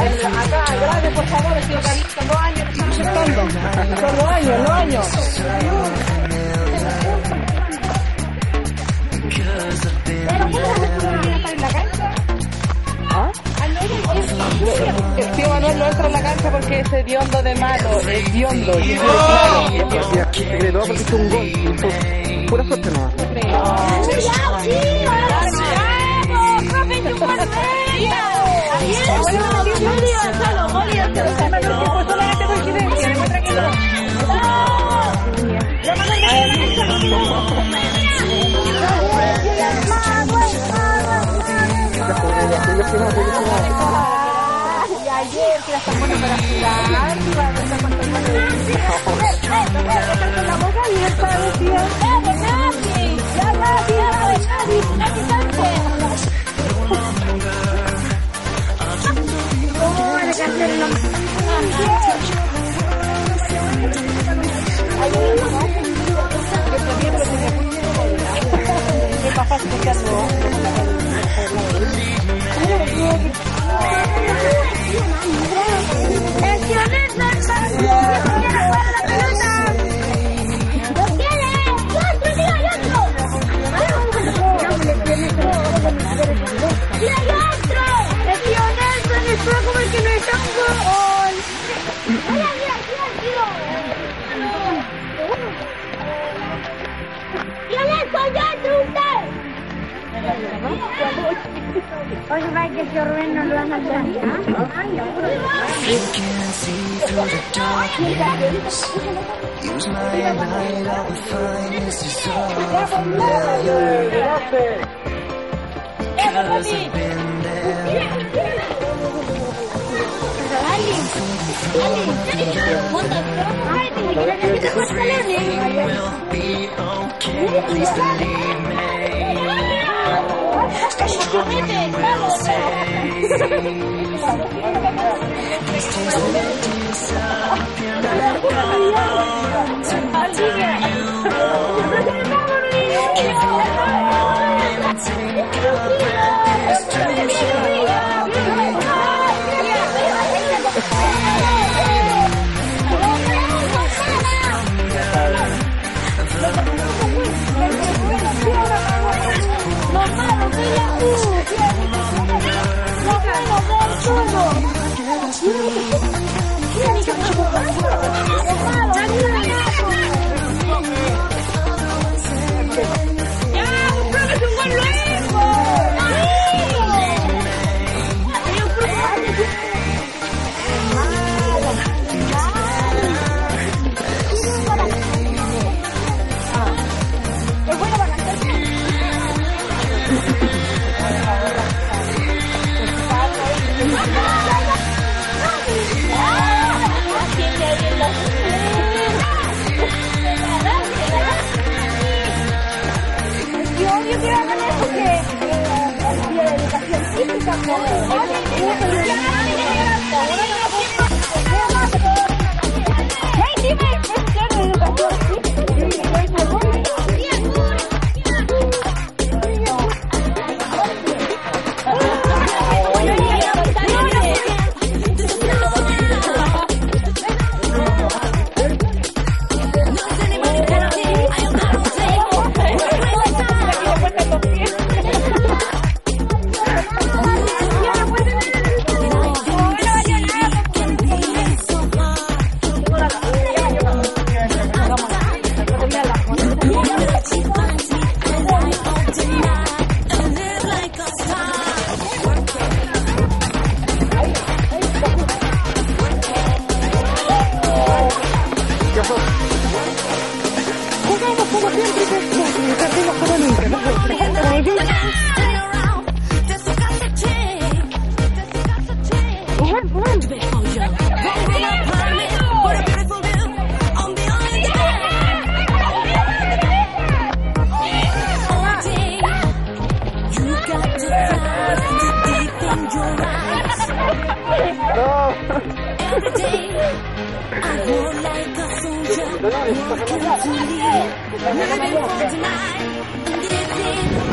Acá, grave, por favor, tío Carlito, 2 años, estamos aceptando. Son 2 años, 2 años. El tío Manuel no entra en la cancha porque es hediondo de malo, hediondo. Se creó porque hizo un gol. Pura suerte no. Ayer que la están poniendo para jugar, la boca abierta, decía. Oye, va que si Rubén no lo van a hacer.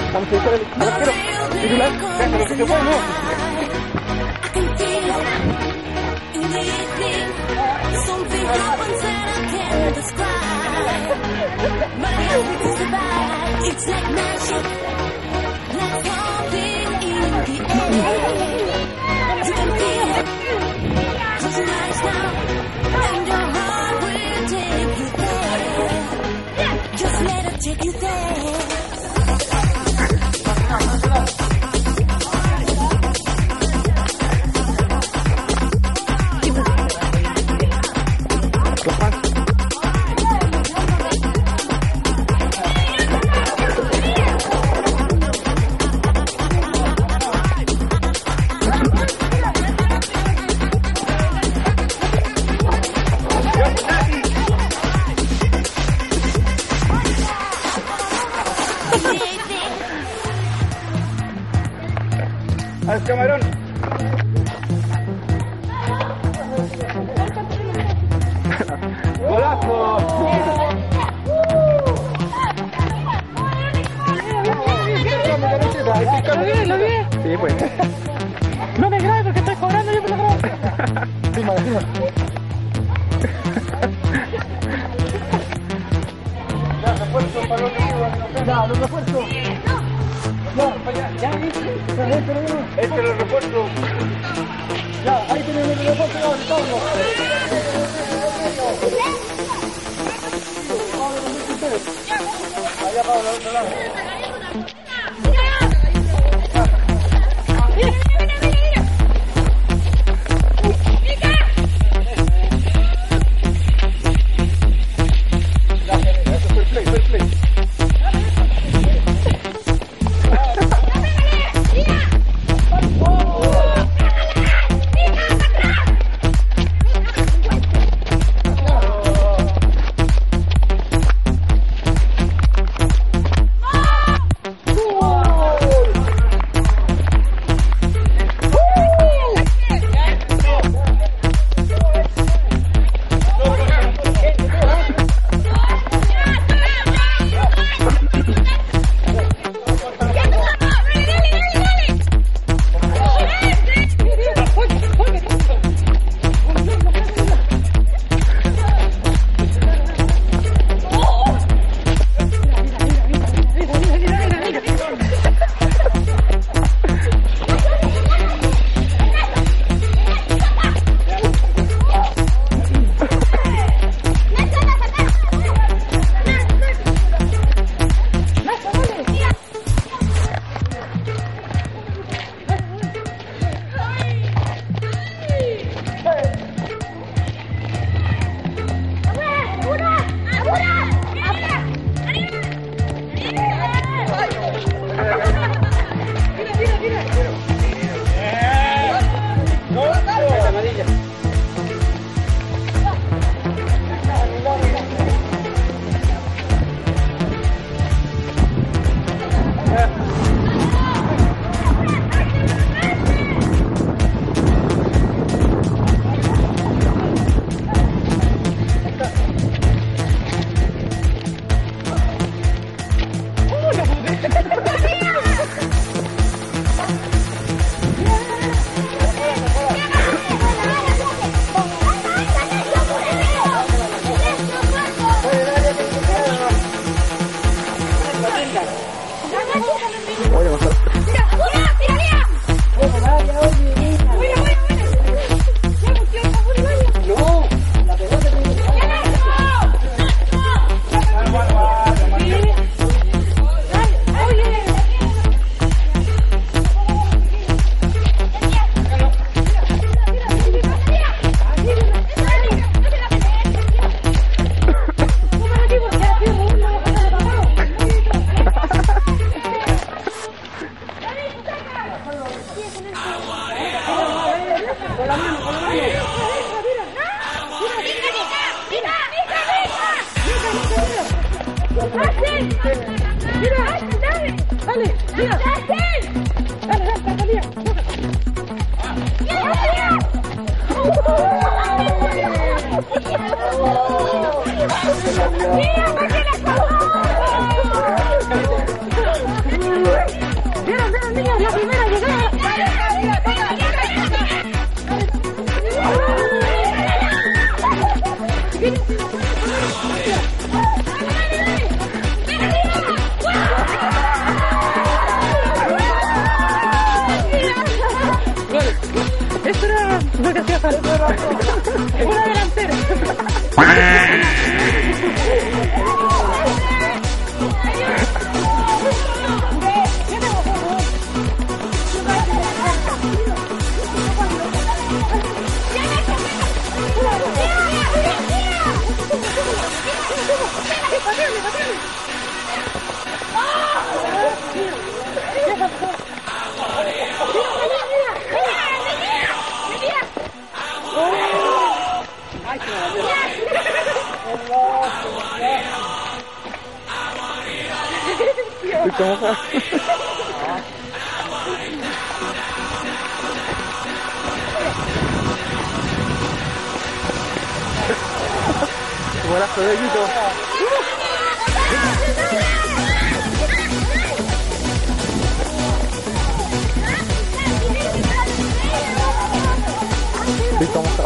Vamos a ir para el arquero. Titular, pero que se fue, ¿no? It's like magic, like walking in the air. You can feel it, close your eyes now, and your heart will take you there. Just let it take you there. Al camarón. ¡Golazo! Lo vi. Sí, pues. No me grabes porque estoy cobrando, yo me lo grabo. Encima. Ya, refuerzo para los amigos. Ya, los refuerzo. No, ya, Este es el refuerzo. ya, ahí tenemos el refuerzo, Pablo. Allá, Pablo, al otro lado. Eso era lo que hacía falta. Una delantera. ¿Cómo fue? Golazo de Guito. ¿Cómo está?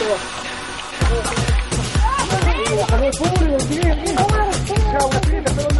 Ganamos,